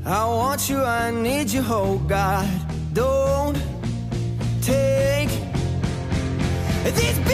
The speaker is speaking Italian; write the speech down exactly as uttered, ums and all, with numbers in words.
I want you, I need you, oh God. Don't take these